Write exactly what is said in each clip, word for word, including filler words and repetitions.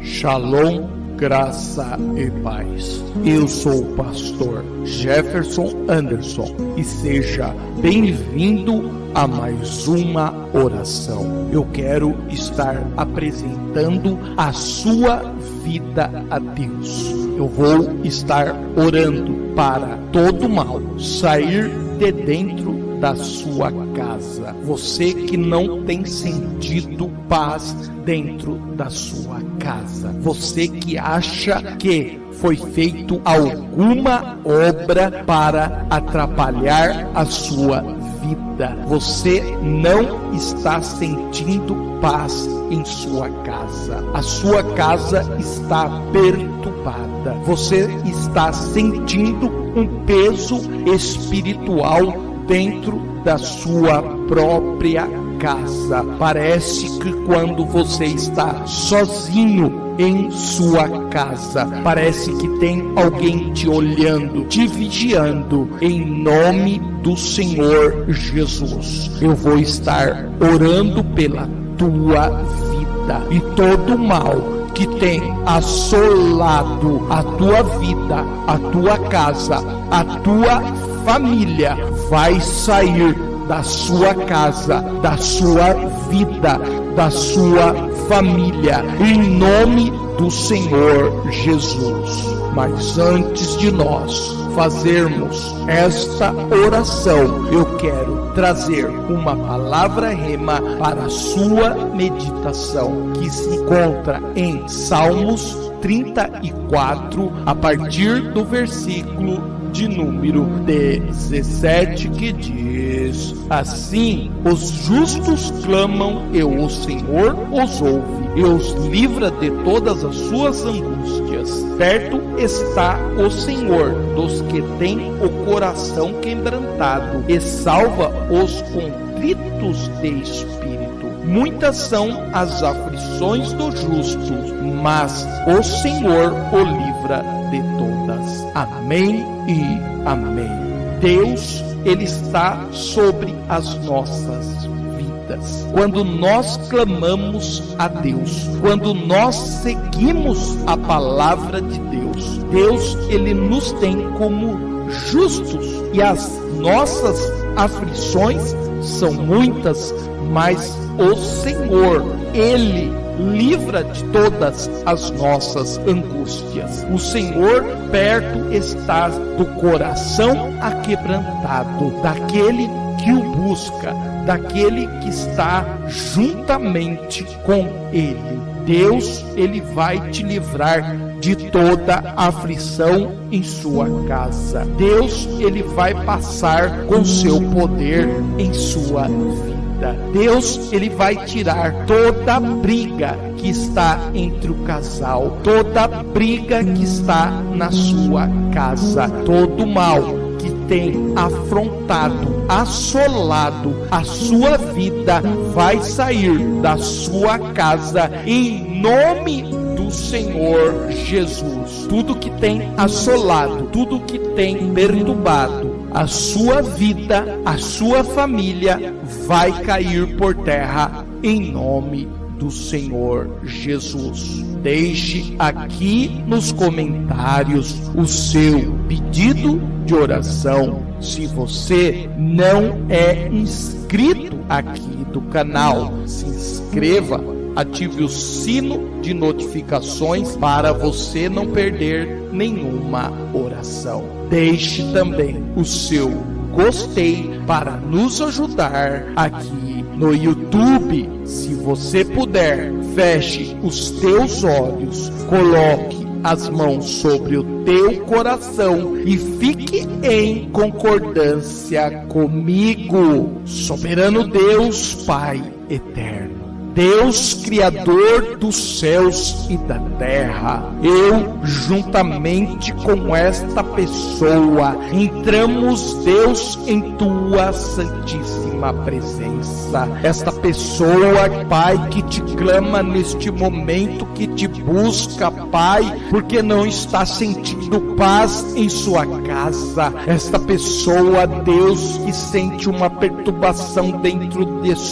Shalom, graça e paz. Eu sou o pastor Jefferson Anderson e seja bem-vindo a mais uma oração. Eu quero estar apresentando a sua vida a Deus. Eu vou estar orando para todo mal sair de dentro da sua casa. Você que não tem sentido paz dentro da sua casa. Você que acha que foi feito alguma obra para atrapalhar a sua vida. Você não está sentindo paz em sua casa. A sua casa está perturbada. Você está sentindo um peso espiritual dentro da sua própria casa. Parece que quando você está sozinho em sua casa, parece que tem alguém te olhando, te vigiando. Em nome do Senhor Jesus, eu vou estar orando pela tua vida e todo mal que tem assolado a tua vida, a tua casa, a tua família, vai sair da sua casa, da sua vida, da sua família, em nome do Senhor Jesus. Mas antes de nós fazermos esta oração, eu quero trazer uma palavra rema para a sua meditação, que se encontra em Salmos trinta e quatro, a partir do versículo de número dezessete, que diz assim: os justos clamam, e o Senhor os ouve e os livra de todas as suas angústias. Perto está o Senhor dos que têm o coração quebrantado e salva os contritos de espírito. Muitas são as aflições do justo, mas o Senhor o livra de todas. Amém e amém. Deus, Ele está sobre as nossas vidas. Quando nós clamamos a Deus, quando nós seguimos a palavra de Deus, Deus, Ele nos tem como justos, e as nossas aflições são muitas, mas o Senhor, Ele livra de todas as nossas angústias. O Senhor perto está do coração aquebrantado, daquele que o busca, daquele que está juntamente com Ele. Deus, Ele vai te livrar de toda aflição em sua casa. Deus, Ele vai passar com seu poder em sua vida. Deus, Ele vai tirar toda briga que está entre o casal, toda briga que está na sua casa, todo mal que tem afrontado, assolado a sua vida, vai sair da sua casa em nome do Senhor Jesus. Tudo que tem assolado, tudo que tem perturbado a sua vida, a sua família, vai cair por terra em nome do Senhor Jesus. Deixe aqui nos comentários o seu pedido de oração. Se você não é inscrito aqui do canal, se inscreva, ative o sino de notificações para você não perder nenhuma oração. Deixe também o seu gostei para nos ajudar aqui no YouTube. Se você puder, feche os teus olhos, coloque as mãos sobre o teu coração e fique em concordância comigo. Soberano Deus, Pai eterno, Deus Criador dos céus e da terra, eu, juntamente com esta pessoa, entramos, Deus, em tua santíssima presença. Esta pessoa, Pai, que te clama neste momento, que te busca, Pai, porque não está sentindo paz em sua casa. Esta pessoa, Deus, que sente uma perturbação dentro de sua casa.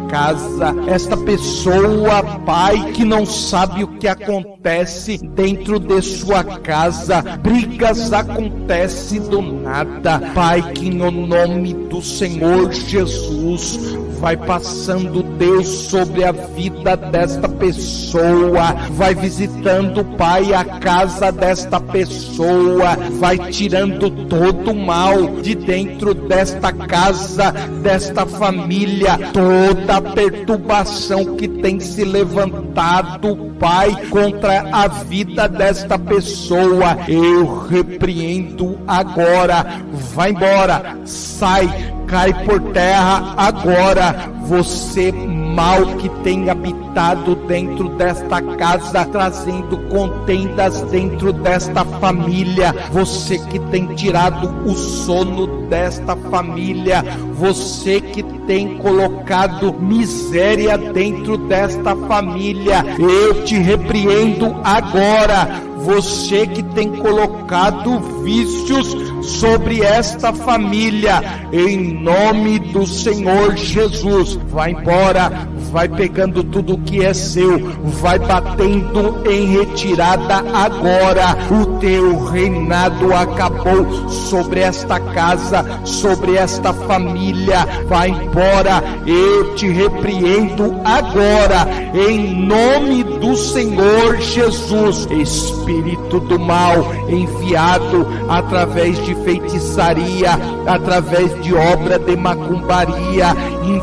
casa. Esta pessoa, Pai, que não sabe o que acontece dentro de sua casa, brigas acontecem do nada. Pai, que no nome do Senhor Jesus, vai passando, Deus, sobre a vida desta pessoa, vai visitando, Pai, a casa desta pessoa, vai tirando todo o mal de dentro desta casa, desta família, toda a perturbação que tem se levantado, Pai, contra a vida desta pessoa. Eu repreendo agora, vai embora, sai, cai por terra agora, você mal que tem habitado dentro desta casa, trazendo contendas dentro desta família, você que tem tirado o sono desta família, você que tem colocado miséria dentro desta família, eu te repreendo agora. Você que tem colocado vícios sobre esta família, em nome do Senhor Jesus, vai embora, vai pegando tudo que é seu, vai batendo em retirada agora. O teu reinado acabou sobre esta casa, sobre esta família, vai embora, eu te repreendo agora, em nome do Senhor Jesus. Espírito do mal enviado através de feitiçaria, através de obra de macumbaria,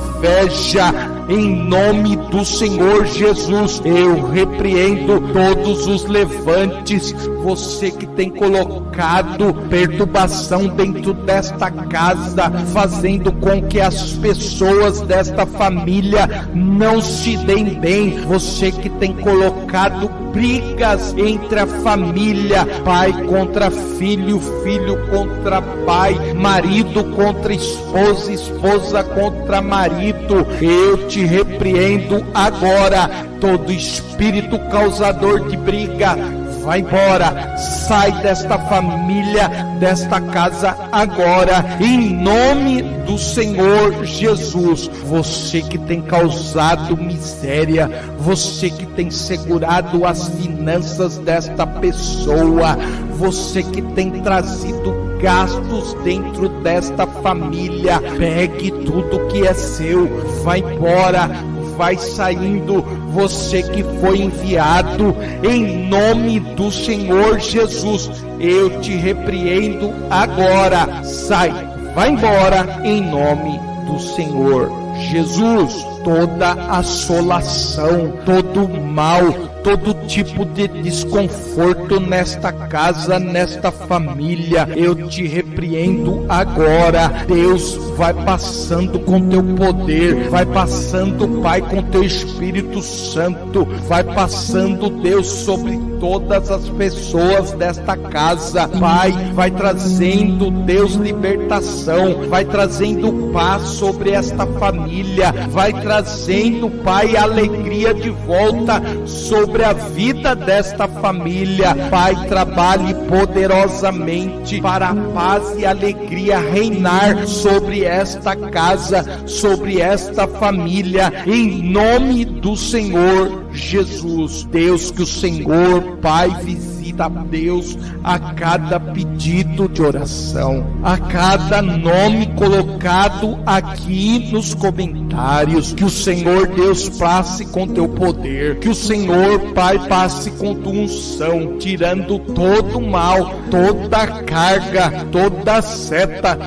inveja, em nome do Senhor Jesus, eu repreendo todos os levantes, você que tem colocado perturbação dentro desta casa, fazendo com que as pessoas desta família não se deem bem, você que tem colocado brigas entre a família, pai contra filho, filho contra pai, marido contra esposa, esposa contra marido, eu te repreendo agora, todo espírito causador de briga, vai embora, sai desta família, desta casa agora, em nome do Senhor Jesus. Você que tem causado miséria, você que tem segurado as finanças desta pessoa, você que tem trazido gastos dentro desta família, pegue tudo que é seu, vai embora, vai saindo, você que foi enviado, em nome do Senhor Jesus, eu te repreendo agora, sai, vai embora, em nome do Senhor Jesus. Toda assolação, todo mal, todo tipo de desconforto nesta casa, nesta família, eu te repreendo agora. Deus vai passando com teu poder, vai passando, Pai, com teu Espírito Santo, vai passando, Deus, sobre todas as pessoas desta casa, Pai, vai trazendo, Deus, libertação, vai trazendo paz sobre esta família, vai trazendo, Pai, alegria de volta sobre a vida desta família. Pai, trabalhe poderosamente para a paz e alegria reinar sobre esta casa, sobre esta família, em nome do Senhor Jesus. Deus, que o Senhor, Pai, visita, Deus, a cada pedido de oração, a cada nome colocado aqui nos comentários, que o Senhor, Deus, passe com teu poder, que o Senhor, Pai, passe com tua unção, tirando todo o mal, toda a carga, toda a seta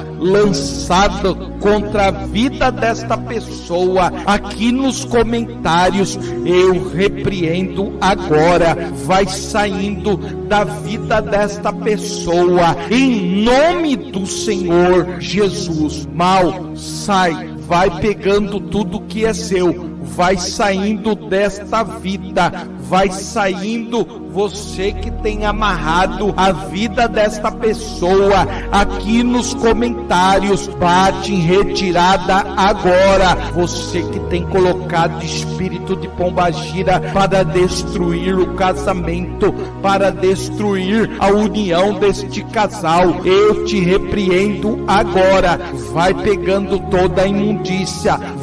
lançada contra a vida desta pessoa aqui nos comentários, eu repreendo agora, vai saindo da vida desta pessoa, em nome do Senhor Jesus. Mal, sai, vai pegando tudo que é seu, vai saindo desta vida, vai saindo, você que tem amarrado a vida desta pessoa aqui nos comentários, bate em retirada agora. Você que tem colocado espírito de pombagira para destruir o casamento, para destruir a união deste casal, eu te repreendo agora. Vai pegando toda a imundícia,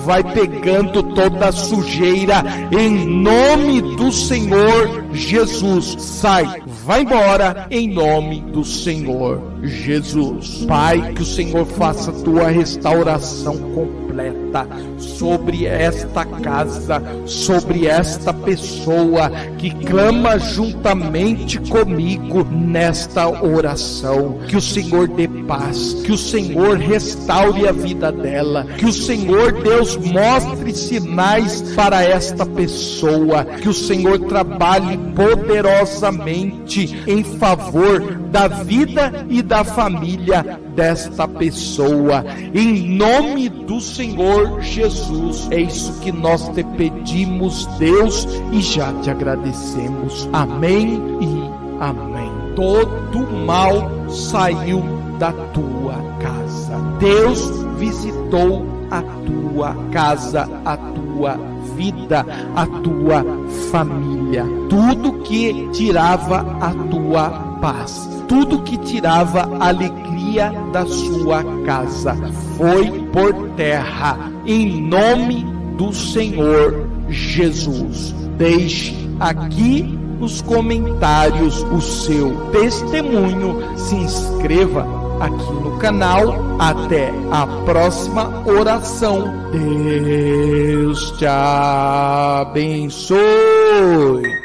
vai pegando toda a sujeira em nome do Senhor Jesus. Sai, vai embora em nome do Senhor Jesus. Pai, que o Senhor faça a tua restauração completa sobre esta casa, sobre esta pessoa que clama juntamente comigo nesta oração. Que o Senhor dê paz, que o Senhor restaure a vida dela, que o Senhor Deus mostre sinais para esta pessoa, que o Senhor trabalhe poderosamente em favor da vida e da família desta pessoa, em nome do Senhor Jesus. É isso que nós te pedimos, Deus, e já te agradecemos. Amém e amém. Todo mal saiu da tua casa. Deus visitou a tua casa, a tua vida, a tua família. Tudo que tirava a tua paz, tudo que tirava a alegria da sua casa, foi por terra, em nome do Senhor Jesus. Deixe aqui nos comentários o seu testemunho, se inscreva aqui no canal. Até a próxima oração. Deus te abençoe.